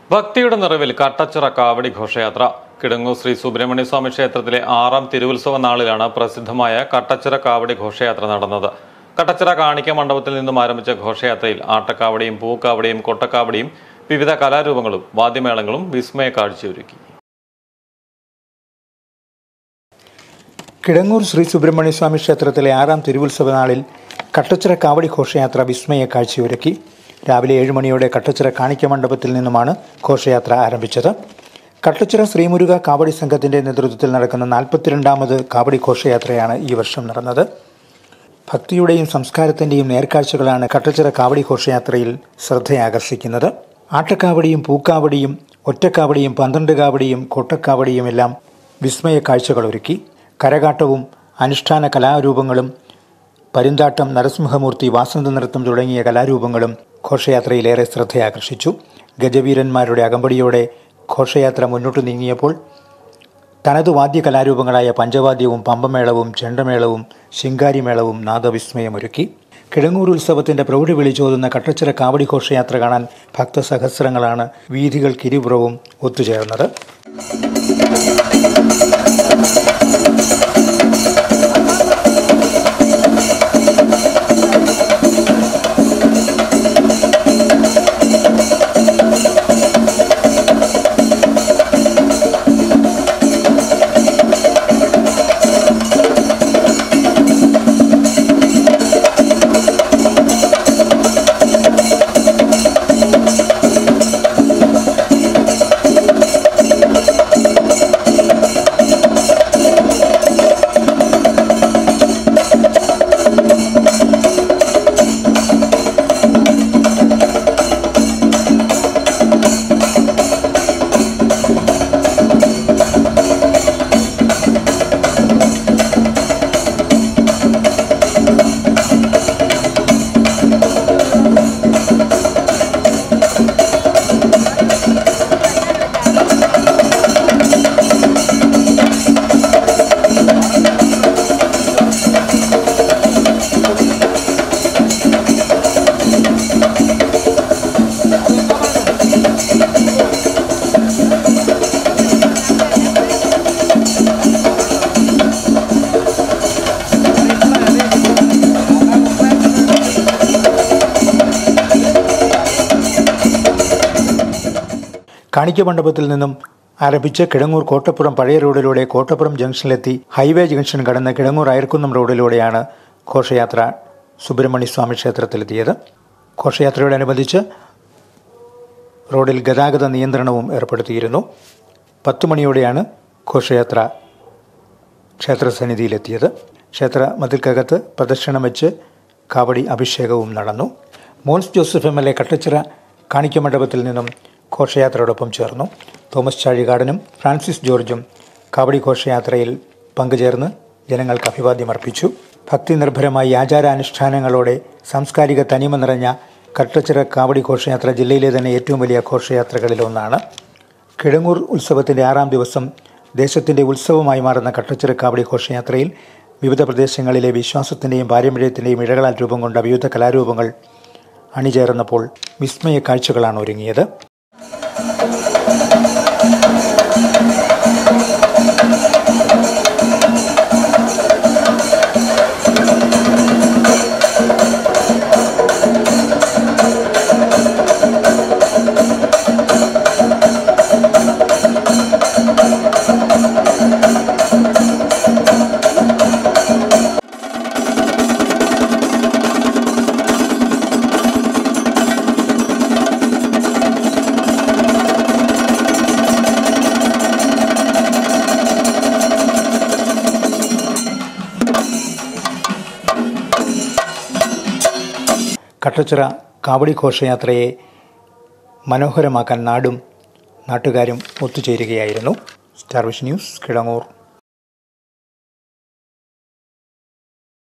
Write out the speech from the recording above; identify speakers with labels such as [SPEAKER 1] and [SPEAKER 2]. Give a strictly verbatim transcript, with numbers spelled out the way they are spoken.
[SPEAKER 1] ഭക്തിയുടെ നിറവിൽ കട്ടച്ചിറ കാവടി ഘോഷയാത്ര. കിടങ്ങൂർ ശ്രീ സുബ്രഹ്മണ്യ സ്വാമി ക്ഷേത്രത്തിലെ ആറാം തിരുവുത്സവ നാളിലാണ് പ്രസിദ്ധമായ കട്ടച്ചിറ കാവടി ഘോഷയാത്ര നടന്നത്. കട്ടച്ചിറ കാണിക്ക മണ്ഡപത്തിൽ നിന്നും ആരംഭിച്ച ഘോഷയാത്രയിൽ ആട്ടക്കാവടിയും പൂക്കാവടിയും കൊട്ടക്കാവടിയും വിവിധ കലാരൂപങ്ങളും വാദ്യമേളങ്ങളും വിസ്മയ കാഴ്ചയൊരുക്കി.
[SPEAKER 2] കിടങ്ങൂർ ശ്രീ സുബ്രഹ്മണ്യ സ്വാമി ക്ഷേത്രത്തിലെ ആറാം തിരുവുത്സവ നാളിൽ കട്ടച്ചിറ കാവടി ഘോഷയാത്ര വിസ്മയ കാഴ്ചയൊരുക്കി. രാവിലെ ഏഴ് മണിയോടെ കട്ടച്ചിറ കാണിക്ക മണ്ഡപത്തിൽ നിന്നുമാണ് ഘോഷയാത്ര ആരംഭിച്ചത്. കട്ടച്ചിറ ശ്രീമുരുക കാവടി സംഘത്തിന്റെ നേതൃത്വത്തിൽ നടക്കുന്ന നാൽപ്പത്തിരണ്ടാമത് കാവടി ഘോഷയാത്രയാണ് ഈ വർഷം നടന്നത്. ഭക്തിയുടെയും സംസ്കാരത്തിന്റെയും നേർക്കാഴ്ചകളാണ് കട്ടച്ചിറ കാവടി ഘോഷയാത്രയിൽ ശ്രദ്ധയാകർഷിക്കുന്നത്. ആട്ടക്കാവടിയും പൂക്കാവടിയും ഒറ്റക്കാവടിയും പന്ത്രണ്ട് കാവടിയും കൊട്ടക്കാവടിയും എല്ലാം വിസ്മയ കാഴ്ചകളൊരുക്കി. കരകാട്ടവും അനുഷ്ഠാന കലാരൂപങ്ങളും പരുന്താട്ടം, നരസിംഹമൂർത്തി, വാസന്ത നൃത്തം തുടങ്ങിയ കലാരൂപങ്ങളും ഘോഷയാത്രയിലേറെ ശ്രദ്ധയാകർഷിച്ചു. ഗജവീരന്മാരുടെ അകമ്പടിയോടെ ഘോഷയാത്ര മുന്നോട്ട് നീങ്ങിയപ്പോൾ തനതു വാദ്യ കലാരൂപങ്ങളായ പഞ്ചവാദ്യവും പമ്പമേളവും ചെണ്ടമേളവും ശിങ്കാരിമേളവും നാദവിസ്മയമൊരുക്കി. കിടങ്ങൂർ ഉത്സവത്തിന്റെ പ്രൗഢി വിളിച്ചോതുന്ന കട്ടച്ചിറ കാവടി ഘോഷയാത്ര കാണാൻ ഭക്തസഹസ്രങ്ങളാണ് വീഥികൾക്കിരുപുറവും ഒത്തുചേർന്നത്. കാണിക്ക മണ്ഡപത്തിൽ നിന്നും ആരംഭിച്ച് കിടങ്ങൂർ കോട്ടപ്പുറം പഴയ റോഡിലൂടെ കോട്ടപ്പുറം ജംഗ്ഷനിലെത്തി ഹൈവേ ജംഗ്ഷൻ കടന്ന് കിടങ്ങൂർ അയർക്കുന്നം റോഡിലൂടെയാണ് ഘോഷയാത്ര സുബ്രഹ്മണ്യ സ്വാമി ക്ഷേത്രത്തിലെത്തിയത്. ഘോഷയാത്രയോടനുബന്ധിച്ച് റോഡിൽ ഗതാഗത നിയന്ത്രണവും ഏർപ്പെടുത്തിയിരുന്നു. പത്തു മണിയോടെയാണ് ഘോഷയാത്ര ക്ഷേത്രസന്നിധിയിലെത്തിയത്. ക്ഷേത്ര മതിൽക്കകത്ത് പ്രദക്ഷിണം വെച്ച് കാവടി അഭിഷേകവും നടന്നു. Mons Joseph M L A Kattachira കാണിക്ക മണ്ഡപത്തിൽ നിന്നും ഘോഷയാത്രയോടൊപ്പം ചേർന്നു. തോമസ് ചാഴികാടനും ഫ്രാൻസിസ് ജോർജും കാവടി ഘോഷയാത്രയിൽ പങ്കുചേർന്ന് ജനങ്ങൾക്ക് അഭിവാദ്യമർപ്പിച്ചു. ഭക്തി നിർഭരമായി ആചാരാനുഷ്ഠാനങ്ങളോടെ സാംസ്കാരിക തനിമ നിറഞ്ഞ കട്ടച്ചിറ കാവടി ഘോഷയാത്ര ജില്ലയിലെ തന്നെ ഏറ്റവും വലിയ ഘോഷയാത്രകളിലൊന്നാണ്. കിടങ്ങൂർ ഉത്സവത്തിൻ്റെ ആറാം ദിവസം ദേശത്തിൻ്റെ ഉത്സവമായി മാറുന്ന കട്ടച്ചിറ കാവടി ഘോഷയാത്രയിൽ വിവിധ പ്രദേശങ്ങളിലെ വിശ്വാസത്തിൻ്റെയും പാരമ്പര്യത്തിൻ്റെയും ഇഴകളാൽ രൂപം കൊണ്ട വിവിധ കലാരൂപങ്ങൾ അണിചേർന്നപ്പോൾ വിസ്മയ കാഴ്ചകളാണ് ഒരുങ്ങിയത്. കട്ടച്ചിറ കാവടി ഘോഷയാത്രയെ മനോഹരമാക്കാൻ നാടും നാട്ടുകാരും ഒത്തുചേരുകയായിരുന്നു. Star vision news, Kidangoor.